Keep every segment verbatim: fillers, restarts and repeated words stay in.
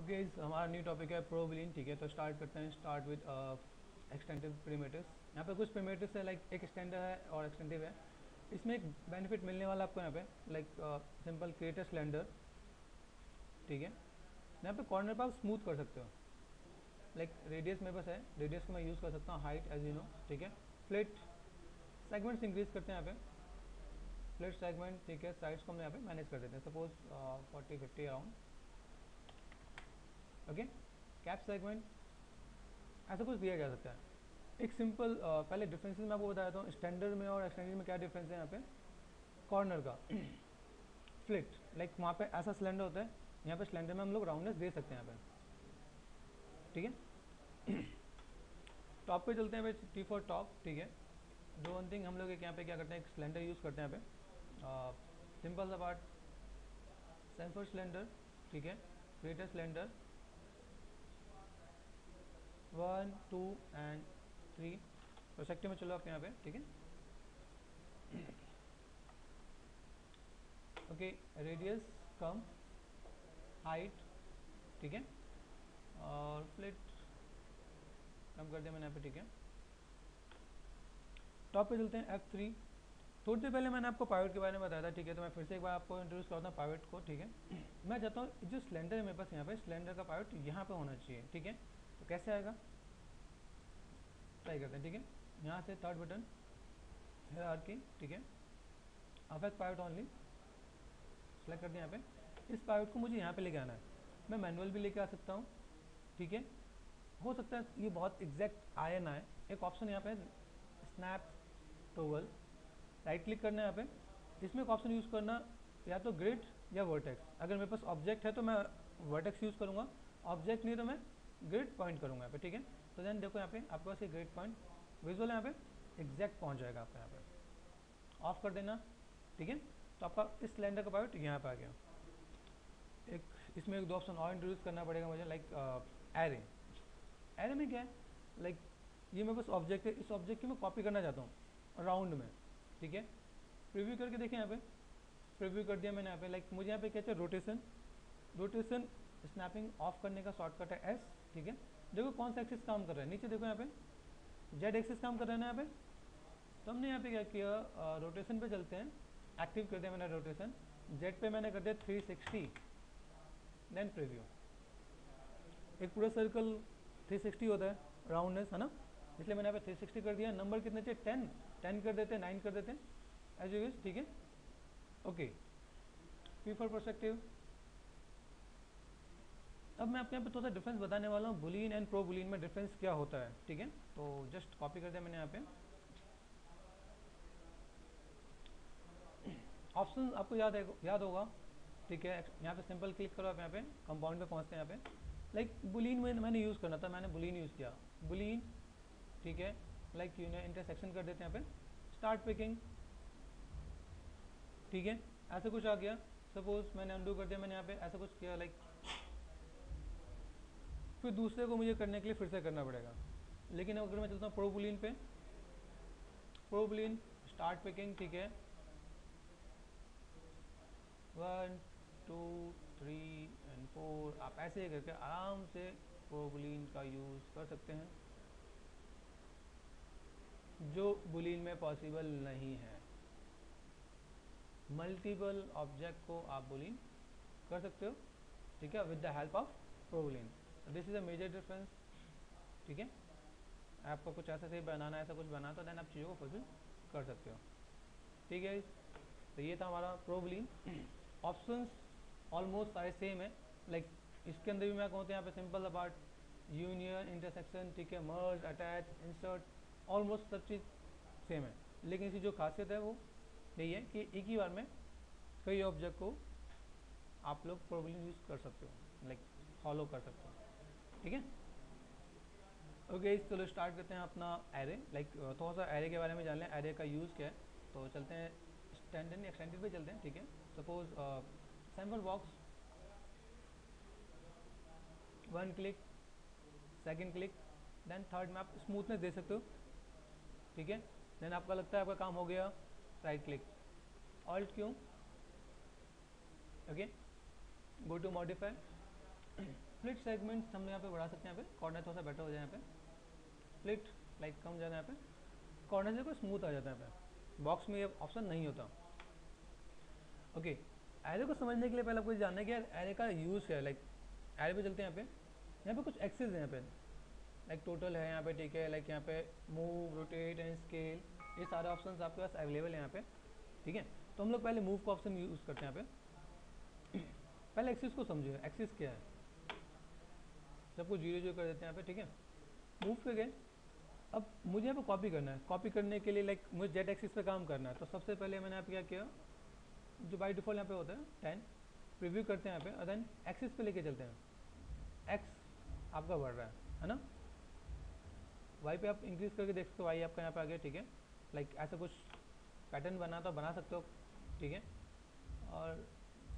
Okay, हमारा new topic है प्रोबलिन। ठीक है, तो स्टार्ट करते हैं। Start with extensive primitives. यहाँ पे कुछ प्रीमेटिव्स है, लाइक एक एक्सटेंडर है और एक्सटेंटिव है। इसमें एक बेनिफिट मिलने वाला आपको यहाँ पे, like simple create a cylinder. ठीक है, यहाँ पे कॉर्नर पर आप स्मूथ कर सकते हो। लाइक रेडियस मेरे पास है, रेडियस को मैं यूज़ कर सकता हूँ, हाइट एज यू नो। ठीक है, फ्लिट सेगमेंट्स इंक्रीज करते हैं यहाँ पे, फ्लिट सेगमेंट। ठीक है, साइड्स को हम यहाँ पे मैनेज कर देते हैं, suppose forty fifty around. Okay, cap segment ऐसा कुछ दिया जा सकता है। एक सिंपल uh, पहले डिफरेंसेस मैं आपको बताया था स्टैंडर्ड में और एक्सटेंडेड में। क्या डिफरेंस है यहाँ पे? कॉर्नर का फ्लिट, लाइक वहाँ पे ऐसा सिलेंडर होता है, यहाँ पे सिलेंडर में हम लोग राउंडनेस दे सकते हैं यहाँ पे। ठीक है, टॉप पे चलते हैं भाई, टी फॉर टॉप। ठीक है, जो वन थिंग हम लोग एक यहाँ पे क्या करते हैं, एक सिलेंडर यूज़ करते हैं यहाँ पे, सिंपल सा पार्ट, सेंसर सिलेंडर। ठीक है, creator cylinder one two and three perspective में चलो आप यहाँ पे। ठीक है, ओके, रेडियस कम, हाइट। ठीक है, और फ्लिट कम कर दिया मैंने यहाँ पे। ठीक है, टॉप पे चलते हैं एफ थ्री। थोड़ी देर पहले मैंने आपको पाइवट के बारे में बताया था। ठीक है, तो मैं फिर से एक बार आपको इंट्रोड्यूस करता हूँ पाइवट को। ठीक है, मैं चाहता हूँ जो सिलेंडर है मेरे पास, यहाँ पे सिलेंडर का पाइवट यहाँ पे होना चाहिए। ठीक है, तो कैसे आएगा, ट्राई करते हैं। ठीक है, यहाँ से थर्ड बटन हायरार्की। ठीक है, अफेक्ट पाइवट ओनली सेलेक्ट कर दिया यहाँ पे। इस पाइवट को मुझे यहाँ पे लेके आना है, मैं मैनुअल भी लेके आ सकता हूँ। ठीक है, हो सकता है ये बहुत एग्जैक्ट आए ना आए। एक ऑप्शन यहाँ पे स्नैप टोगल, राइट क्लिक करना है यहाँ पे। इसमें एक ऑप्शन यूज़ करना, या तो ग्रिड या वर्टेक्स। अगर मेरे पास ऑब्जेक्ट है तो मैं वर्टेक्स यूज़ करूँगा, ऑब्जेक्ट नहीं तो मैं ग्रिड पॉइंट करूँगा यहाँ पे। ठीक है, तो देन देखो यहाँ पे आपके पास एक ग्रिड पॉइंट विजुअल यहाँ पे एग्जैक्ट पहुँच जाएगा आपका। यहाँ पे ऑफ कर देना। ठीक है, तो आपका इस सिलेंडर का पाइवट यहाँ पे आ गया। एक इसमें एक दो ऑप्शन और इंट्रोड्यूस करना पड़ेगा मुझे, लाइक एरे। एरे में क्या है, लाइक ये मेरे पास ऑब्जेक्ट है, इस ऑब्जेक्ट की मैं कॉपी करना चाहता हूँ राउंड में। ठीक है, प्रीव्यू करके देखें यहाँ पे, प्रीव्यू कर दिया मैंने यहाँ पे। लाइक मुझे यहाँ पे क्या चाहिए, रोटेशन। रोटेशन स्नैपिंग ऑफ करने का शॉर्टकट है एस। ठीक है, देखो कौन सा एक्सिस काम कर रहा है, नीचे देखो यहाँ पे जेड एक्सिस काम कर रहा है ना यहाँ पे। तो हमने यहाँ पे क्या किया, रोटेशन पे चलते हैं, एक्टिव कर दिया मैंने रोटेशन। जेड पे मैंने कर दिया थ्री सिक्सटी, देन प्रीव्यू। एक पूरा सर्कल थ्री सिक्सटी होता है, राउंडनेस है ना, इसलिए मैंने यहाँ पे थ्री सिक्सटी कर दिया। नंबर कितने चाहिए, टेन, टेन कर देते हैं, नाइन कर देते हैं, एज यू विश। ठीक है, ओके, पी फॉर परस्पेक्टिव। अब मैं आपके यहाँ पे थोड़ा सा डिफरेंस बताने वाला हूँ, बुलियन एंड प्रो बुलियन में डिफरेंस क्या होता है। ठीक है, तो जस्ट कॉपी कर दिया मैंने यहाँ पे। ऑप्शन आपको याद है, याद होगा। ठीक है, यहाँ पे सिंपल क्लिक करो आप, यहाँ पे कंपाउंड पे पहुँचते हैं यहाँ पे। लाइक बुलियन में मैंने यूज़ करना था, मैंने बुलियन यूज़ किया, बुलियन। ठीक है, लाइक यू ने इंटरसेक्शन कर देते हैं यहाँ पे, स्टार्ट पिकिंग। ठीक है, ऐसा कुछ आ गया। सपोज मैंने अंडू कर दिया, मैंने यहाँ पे ऐसा कुछ किया, लाइक फिर दूसरे को मुझे करने के लिए फिर से करना पड़ेगा। लेकिन अगर मैं चलता हूँ प्रो बुलियन पे, प्रो बुलियन स्टार्ट पिकिंग। ठीक है, one two three and four, आप ऐसे ही करके आराम से प्रो बुलियन का यूज़ कर सकते हैं, जो बुलियन में पॉसिबल नहीं है। मल्टीपल ऑब्जेक्ट को आप बुलियन कर सकते हो। ठीक है, with the help of pro boolean. This is a major difference. ठीक है, आपको कुछ ऐसा से बनाना है, ऐसा कुछ बनाना, तो देन आप चीज़ों को फुलफिल कर सकते हो। ठीक है, तो ये था हमारा प्रो बुलियन। ऑप्शंस ऑलमोस्ट सारे सेम है, लाइक इसके अंदर भी मैं कहूँ तो यहाँ पे सिंपल अपार्ट, यूनियन, इंटरसेक्शन। ठीक है, मर्ज, अटैच, इंसर्ट, ऑलमोस्ट सब चीज़ सेम है। लेकिन इसकी जो खासियत है वो यही है कि एक ही बार में कई ऑब्जेक्ट को आप लोग प्रो बुलियन यूज़ कर सकते हो, लाइक फॉलो कर सकते हो। ठीक है, ओके, चलो स्टार्ट करते हैं अपना एरे। लाइक थोड़ा सा एरे के बारे में जान लें, एरे का यूज़ क्या है। तो चलते हैं स्टैंडर्ड एक्सटेंडेड पे चलते हैं। ठीक है, suppose sample box, one click, second click, then third में आप स्मूथनेस दे सकते हो। ठीक है, देन आपका लगता है आपका काम हो गया, right click, alt Q, okay, go to modify, fillet segments हम यहाँ पे बढ़ा सकते हैं, यहाँ पे कॉर्नर थोड़ा सा बेटर हो जाए, यहाँ पे फ्लिट लाइक कम ज़्यादा, यहाँ पे कॉर्नर से कोई स्मूथ आ जाता है, यहाँ पे बॉक्स में ये ऑप्शन नहीं होता। ओके, एरे को समझने के लिए पहले आपको जानना है कि यार एरे का यूज़ क्या है। लाइक एरे पे चलते हैं, यहाँ पे यहाँ पे कुछ एक्सेस है, यहाँ पे लाइक टोटल है यहाँ पे, ठीक है, लाइक यहाँ पे मूव, रोटेट एंड स्केल, ये सारे ऑप्शंस आपके पास अवेलेबल है यहाँ पे, ठीक है। तो हम लोग पहले मूव का ऑप्शन यूज़ करते हैं यहाँ पे। पहले एक्सिस को समझिए, एक्सिस क्या है, सबको जीरो जीरो कर देते हैं यहाँ पे, ठीक है। मूव पे गए, अब मुझे यहाँ पे कॉपी करना है, कॉपी करने के लिए लाइक मुझे जेड एक्सिस पे काम करना है, तो सबसे पहले मैंने यहाँ पे क्या किया, जो बाई डिफॉल्ट यहाँ पे होता है टेन, प्रीव्यू करते हैं यहाँ पे, और देन एक्सिस पे लेके चलते हैं, एक्स आपका बढ़ रहा है है ना, वाई पे आप इंक्रीज करके देख सकते हो, वाई आपका यहाँ पे आ गया, ठीक है। लाइक ऐसा कुछ पैटर्न बना तो बना सकते हो, ठीक है। और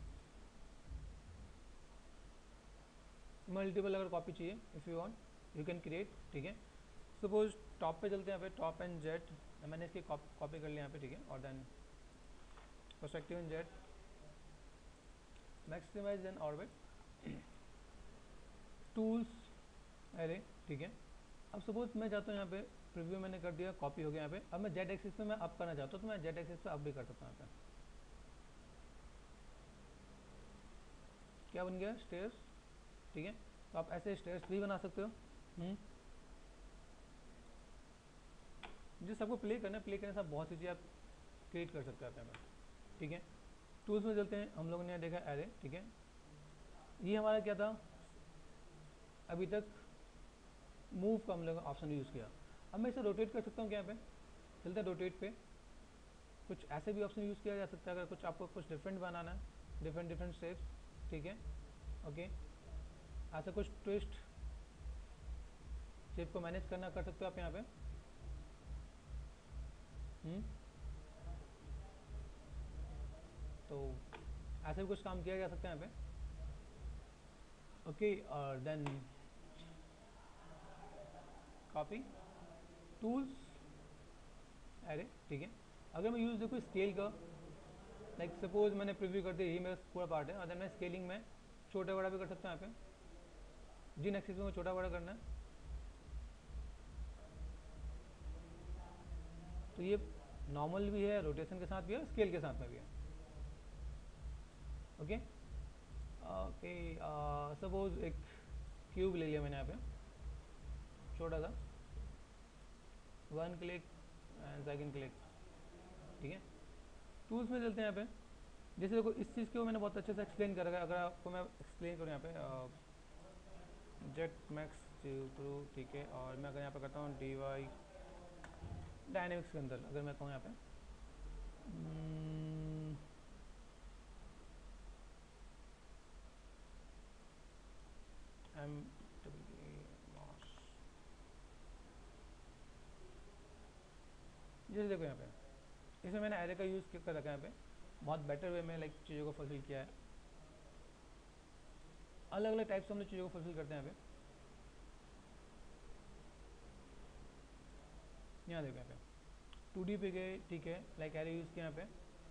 मल्टीपल अगर कॉपी चाहिए, if you want you can create, ठीक है। सपोज टॉप पे चलते हैं, यहाँ पे टॉप एंड जेड, मैंने इसकी कॉपी कर लिया यहाँ पे, ठीक है। और then perspective and Z, maximise and orbit, tools, array, ठीक है। अब सपोज मैं चाहता हूँ यहाँ पे प्रीव्यू मैंने कर दिया, कॉपी हो गया यहाँ पे, अब मैं जेड एक्सिस पे मैं अप करना चाहता हूँ, तो मैं जेड एक्सिस पे अप भी कर सकता हूँ। यहाँ पे क्या बन गया, स्टेयर्स, ठीक है। तो आप ऐसे स्टेयर्स भी बना सकते हो। हम्म जिस सबको प्ले करना है, प्ले करने से आप बहुत सी चीज़ें आप क्रिएट कर सकते हो आप यहाँ पे, ठीक है। टूल्स में चलते हैं, हम लोगों ने देखा एरे, ठीक है। ये हमारा क्या था अभी तक, मूव का हम लोग ऑप्शन यूज़ किया। अब मैं इसे रोटेट कर सकता हूँ क्या, यहाँ पे चलते हैं रोटेट पे, कुछ ऐसे भी ऑप्शन यूज़ किया जा सकता है, अगर कुछ आपको कुछ डिफरेंट बनाना है, डिफरेंट डिफरेंट शेप्स, ठीक है। ओके, ऐसा कुछ ट्विस्ट शेप को मैनेज करना कर सकते हो आप यहाँ पे। हम्म तो ऐसे भी कुछ काम किया जा सकता है यहाँ पे। ओके, और देन कॉपी, टूल्स, एरे, ठीक है। अगर मैं यूज़ देखूँ स्केल का, लाइक सपोज मैंने प्रीव्यू कर दिया, ये मेरा पूरा पार्ट है, और देन मैं स्केलिंग में छोटा बड़ा भी कर सकता हूँ यहाँ पे, जिन एक्सिस में छोटा बड़ा करना है, तो ये नॉर्मल भी है, रोटेशन के साथ भी है, स्केल के साथ में भी है। ओके ओके, सपोज एक क्यूब ले लिया मैंने यहाँ पे, छोटा सा, one click and second click, ठीक है। टूल्स में चलते हैं यहाँ पे, जैसे देखो इस चीज़ को मैंने बहुत अच्छे से एक्सप्लेन कर रखा है, अगर आपको मैं एक्सप्लेन करूँ यहाँ पे, जेट मैक्स प्रो, ठीक है। और मैं अगर यहाँ पे करता हूँ डी वाई डायनेमिक्स के अंदर, अगर मैं कहूँ यहाँ पे एम जैसे देखो यहाँ पे, इसमें मैंने एरे का यूज़ कर रखा है यहाँ पे, बहुत बेटर वे में लाइक चीज़ों को फुलफिल किया है। अलग अलग टाइप से हम लोग चीज़ों को फुलफिल करते हैं यहाँ पे। यहाँ देखो यहाँ पे टू डी पे गए, ठीक है, लाइक एरे यूज़ किया यहाँ पे,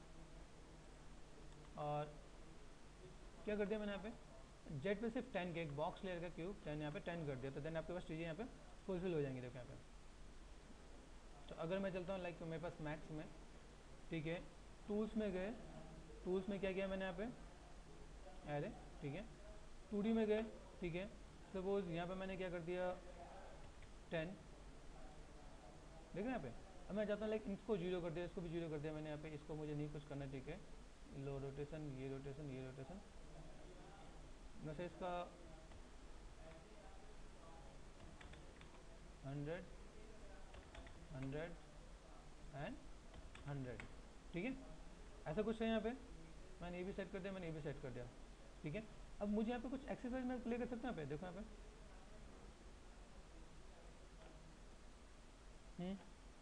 और क्या कर दिया मैंने यहाँ पे जेड पे सिर्फ टेन के एक बॉक्स लेयर का क्यूब टेन यहाँ पे टेन कर दिया, तो देन आपके पास चीज़ें यहाँ पे फुलफिल हो जाएंगी। देखो यहाँ पे, तो अगर मैं चलता हूँ लाइक मेरे पास मैक्स में, ठीक है, टूल्स में गए, टूल्स में क्या किया मैंने यहाँ पे एरे, ठीक है। टू डी में गए, ठीक है, सपोज यहाँ पे मैंने क्या कर दिया टेन, देख रहे हैं यहाँ पे। अब मैं चाहता हूँ लाइक इसको जीरो कर दिया, इसको भी जीरो कर दिया मैंने यहाँ पे, इसको मुझे नहीं कुछ करना, ठीक है। लो रोटेशन, ये रोटेशन, ये रोटेशन, वैसे इसका हंड्रेड हंड्रेड एंड हंड्रेड, ठीक है। ऐसा कुछ है यहाँ पे, मैंने ये भी सेट कर दिया, मैंने ये भी सेट कर दिया, ठीक है। अब मुझे यहाँ पे कुछ एक्सरसाइज मैं प्ले कर सकता हूँ यहाँ पे, देखो यहाँ पे। हम्म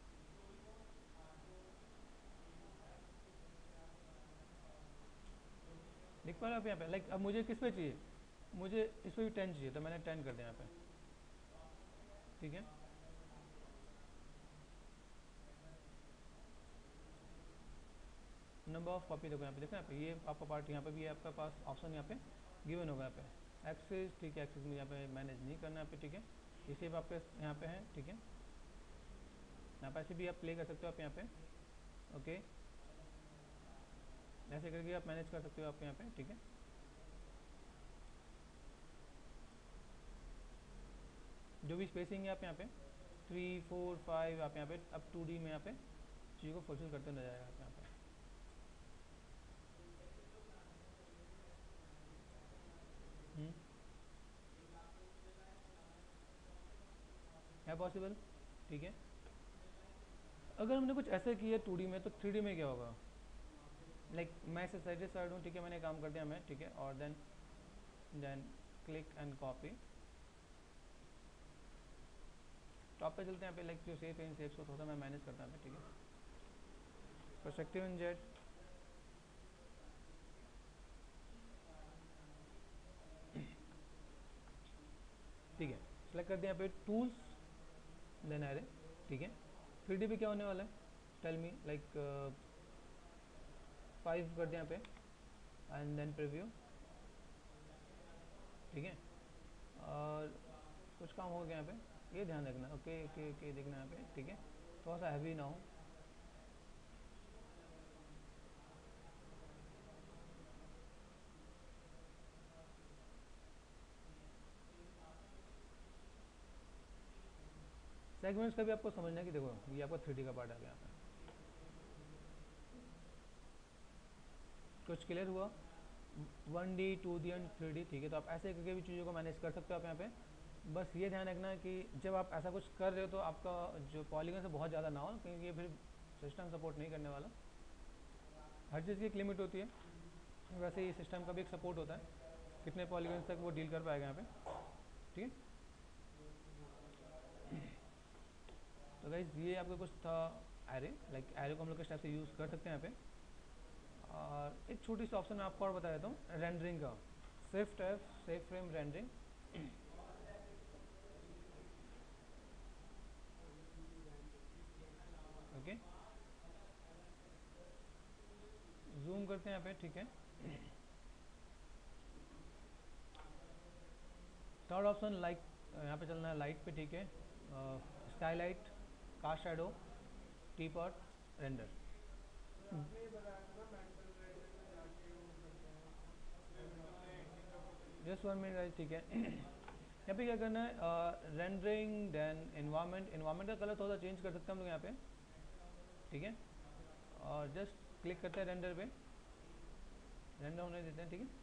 देख पा रहे हो आप यहाँ पे, लाइक अब मुझे किस पे चाहिए, मुझे इस पर भी टेन चाहिए, तो मैंने टेन कर दिया यहाँ पे, ठीक है। नंबर ऑफ कॉपी देखो यहाँ पे, देखो यहाँ पे ये आपका पार्ट यहाँ पे भी है, आपका पास ऑप्शन यहाँ पे गिवन होगा यहाँ पे, एक्सिस, ठीक है, एक्सिस में यहाँ पे मैनेज नहीं करना है पे, ठीक है। ये सिर्फ आपके यहाँ पे है, ठीक है। यहाँ पे ऐसे भी आप प्ले कर सकते हो आप यहाँ पे, ओके, ऐसे करके आप मैनेज कर सकते हो आप यहाँ पे, ठीक है। जो भी स्पेसिंग है आप यहाँ पे थ्री फोर फाइव आप यहाँ पे अब टू डी में यहाँ पे चीज़ों को फुलफिल करते नजर आएगा आप यहाँ पे। हम्म, है पॉसिबल, ठीक है। अगर हमने कुछ ऐसे किया टू डी में तो थ्री डी में क्या होगा, लाइक like, मैं इससे सेटिस्फाइड हूँ, ठीक है, मैंने काम कर दिया मैं, ठीक है। और then then click and copy, top पे चलते हैं यहाँ पे, लाइक जो सेफ है इन सेफ्स को थोड़ा सा मैं मैनेज करता हूँ, ठीक है। पर्सपेक्टिव इन जेड, ठीक है, सेलेक्ट कर दिया यहाँ पे टूल्स देन एरे, ठीक है। थ्री डी पे क्या होने वाला है, टेल मी, लाइक फाइव कर दिया यहाँ पे एंड देन प्रीव्यू, ठीक है। और कुछ काम हो गया यहाँ पे, ये ध्यान रखना, ओके ओके ओके, देखना यहाँ पे, ठीक है, थोड़ा सा हैवी ना हो। सेगमेंट्स का भी आपको समझना है कि देखो ये आपका थ्री डी का पार्ट आ गया यहाँ पे, कुछ क्लियर हुआ, one D two D and three D, ठीक है। तो आप ऐसे करके भी चीज़ों को मैनेज कर सकते हो आप यहाँ पे। बस ये ध्यान रखना कि जब आप ऐसा कुछ कर रहे हो तो आपका जो पॉलीगन से बहुत ज़्यादा ना हो, क्योंकि ये फिर सिस्टम सपोर्ट नहीं करने वाला। हर चीज़ की एक लिमिट होती है, वैसे ही सिस्टम का भी एक सपोर्ट होता है, कितने पॉलीगन तक वो डील कर पाएगा यहाँ पे, ठीक है। तो गाइज ये आपका कुछ था एरे, लाइक एरे को हम लोग किस टाइप से यूज़ कर सकते हैं यहाँ पे। और एक छोटी सी ऑप्शन मैं आपको और बता देता हूँ रेंडरिंग का, swift F safe frame rendering, okay. Zoom करते हैं यहाँ पे, ठीक है। थर्ड ऑप्शन लाइक यहाँ पे चलना है लाइट पे, ठीक है। Skylight, cast shadow, teapot, render. Just one minute guys, ठीक है। यहाँ पे क्या करना है, रेंडरिंग देन एनवायरनमेंट, एनवायरनमेंट का कलर थोड़ा सा चेंज कर सकते हैं हम लोग यहाँ पे, ठीक है। और जस्ट क्लिक करते हैं रेंडर पे, रेंडर होने देते हैं, ठीक है।